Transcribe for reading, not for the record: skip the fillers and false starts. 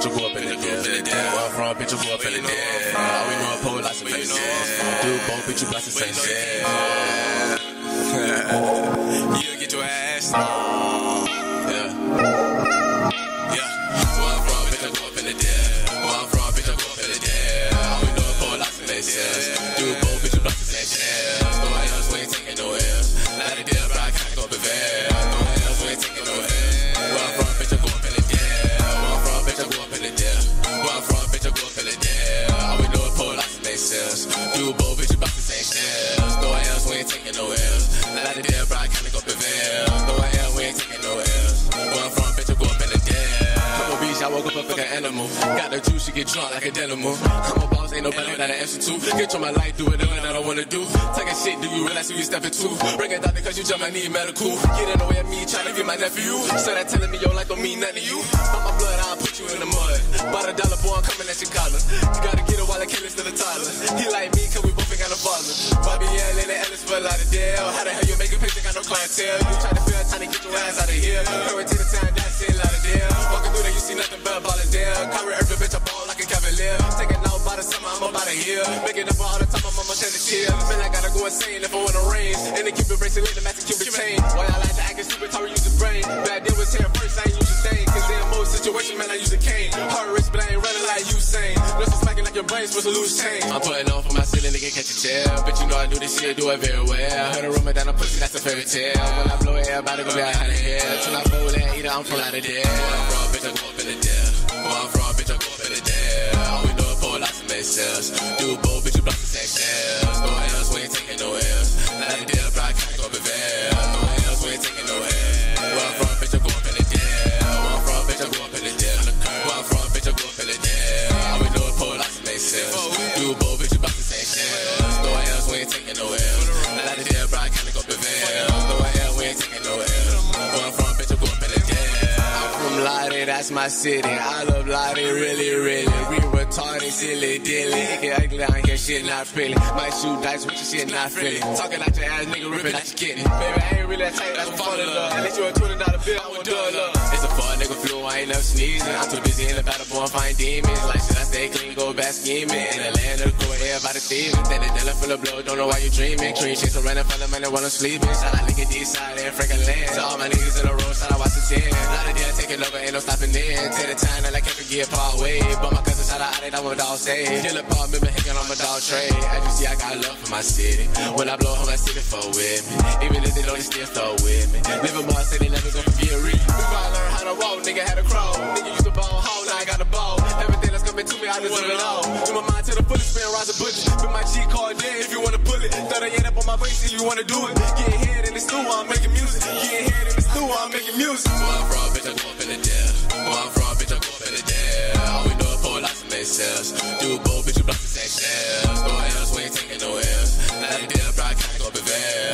bitch, you go up in the deal. Where I'm from, bitch, you go up in the deal. All we know is pole lots of faces. Do both, bitch, you blast the same shit. You'll get your ass. Yeah. Where I'm from, bitch, I go up in the deal. Where I'm from, bitch, I go up in the deal. All we know is pole lots of faces. Do both, bitch, you blast the same shit. No else, we ain't taking no L's. Not a deal, but I can't go up in bed. No else, we ain't taking no L's. Where I'm from, bitch, I go up in the deal. Where I'm from, bitch, I go up in the deal. Where I'm from, bitch, I go up in the deal. All we know is pole lots of faces. Do both, bitch, you blast the same shit. No else, we ain't taking no L's. Not a deal, but I can't go up in bed. No else, we ain't taking no L's. Where I'm from, bitch, I go up in the deal. I'm a beast, I woke up a fucking animal. Got the juice, she get drunk like a dynamo. I'm a boss, ain't nobody that an MC2. Get on my life, do whatever that I wanna do. Taking shit, do you realize who you stepping to? Bring it down because you jump, I need medical. Get in the way of me, trying to get my nephew. So that telling me your life don't mean nothing to you. By my blood, I'll put you in the mud. By the dollar, boy, I'm coming at your collar. You gotta get it while I kill it to the toddler. He like me, cause we both ain't got no father. Bobby L and the Ellis for a lot of deal. How the hell you make a picture, got no clientele? You try to feel, trying to get your ass out of here. Hurry to the town, that's it, lot of deal. Walking through there, you see nothing but a ball of deal. Cover every bitch, I ball like a cavalier. Taking out by the summer, I'm about to heal. Making up all the time, I'm on shed a tear. Man, I gotta go insane if I wanna rain. And the Cupid bracelet, the match Cupid chain. Why I like to act stupid, Tori use the brain. Bad deal was here first, I ain't use a thing. Cause in most situations, man, I use a cane. Hard wrist, but I ain't running like Usain. Listen, smacking like your brain's supposed to lose chain. I'm putting on for my ceiling, nigga, catch a chair. Bitch, you know I do this shit, do it very well. Heard a rumor down a pussy, that's a fairy tale. When I blow it, everybody gon' be out of here. Till I fold and eat it, I'm from out of there. Where I'm from, bitch, I go up in the deal. Where I'm from, bitch, I go up in the deal. All we know is pole lots of make sales. Do both, bitch, you block the sex shells. No else, we ain't taking no L's. Not a deal, but I can't go up in bed. No else, we ain't taking no L's. Where I'm from, bitch, I go up in the deal. Where I'm from, bitch, I go up in the deal. Where I'm from, bitch, I go up in the deal. All we know is pole lots of make sales. Do both, bitch, you block the sex shells. No else, we ain't taking no L's. Not a deal, but I can't go up in bed. No else, we ain't taking no L's. Where I'm from, bitch, I go up in the deal. I'm from Lottie, that's my city. I love Lottie, really, really. We retarded, silly, dilly. It get ugly out here, shit not pretty. Might shoot dice with your shit not friendly. Talking out your ass, nigga, ripping out your kidney. Baby, I ain't really that tight, that's what fall in love. Unless you a $20 bill, I won't do it, love. It's a fun nigga flu, I ain't never sneezing. I'm too busy in the battle, boy, find demons. Like, should I stay clean, go back scheming? In the land of the cool, everybody thieving. Then the dealer full of blow, don't know why you dreaming. Green shit, so running from the money while I'm sleeping. Shout out nigga D-side and freaking land. To all my niggas in the road, shout out watch the 10. Not a deal, taking over, ain't no stopping in. Take the time, and I can't forget part way. But my cousin shout out, I want dog stay. Kill a part, remember hanging on my dog trade. As you see, I got love for my city. When I blow home, my city fuck with me. Even if they don't, they still fuck with me. Living more, say they never gonna forget Reed. Before I learned how to walk, nigga had a crawl. Nigga used to ball home, now I got a ball. Everything that's coming to me, I deserve it all. Do my mind to the fullest, spin rise a budget. Put my G card there if you wanna pull it. 38 up on my waist if you wanna do it. Get head in the stew while I'm making music. Get head in the stew while I'm making music. Where I'm from, bitch, I go up in the deal. Where I'm from, bitch, I go up in the deal. All we know is pole lots of make sales. Do both, bitch, you block the sex shells. No else, we ain't taking no L's. Not a deal, bro, I can't go up in bed.